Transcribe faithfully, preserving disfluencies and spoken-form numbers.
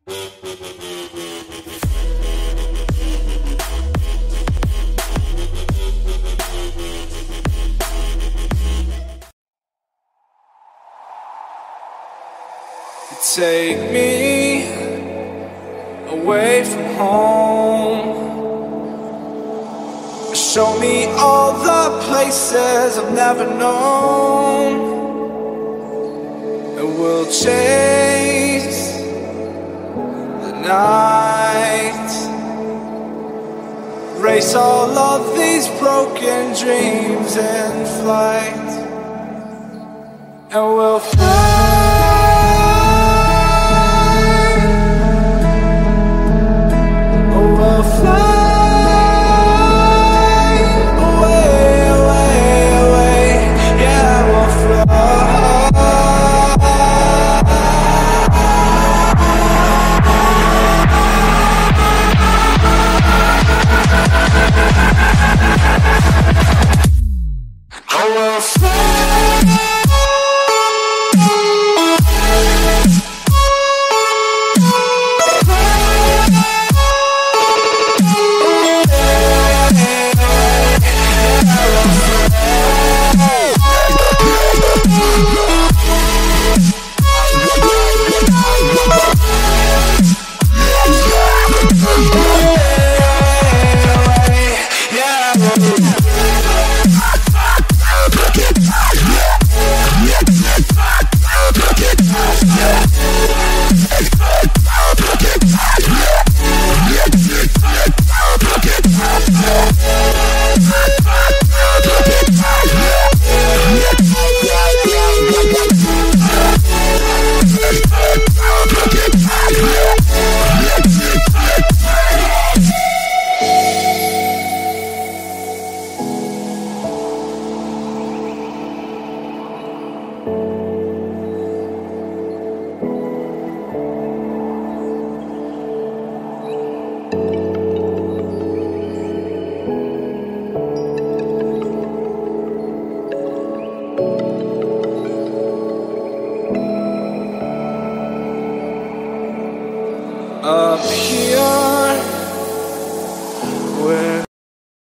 Take me away from home. Show me all the places I've never known, and we'll chase the night, race all of these broken dreams in flight, and we'll fly.